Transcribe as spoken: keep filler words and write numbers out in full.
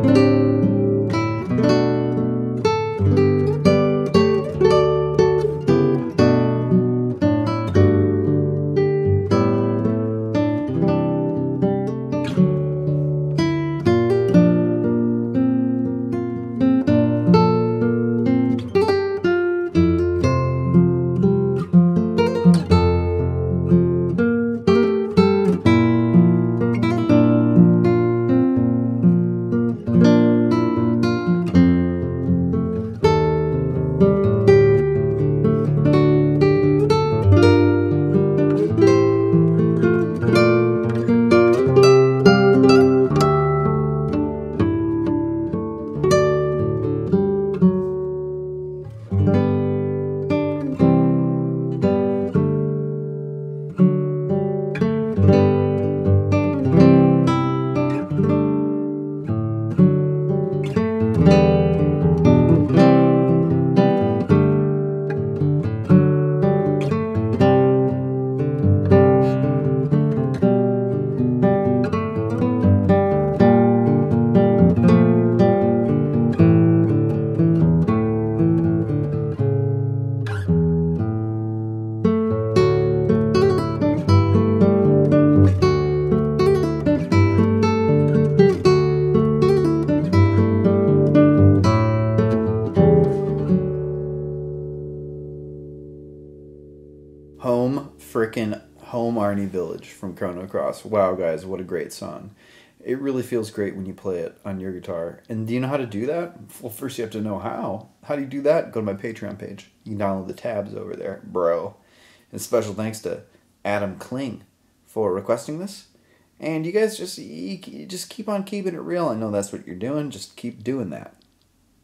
Home frickin' Home Arni Village from Chrono Cross. Wow, guys, what a great song. It really feels great when you play it on your guitar. And do you know how to do that? Well, first you have to know how. How do you do that? Go to my Patreon page. You can download the tabs over there, bro. And special thanks to Adam Kling for requesting this. And you guys just, you, you just keep on keeping it real. I know that's what you're doing. Just keep doing that.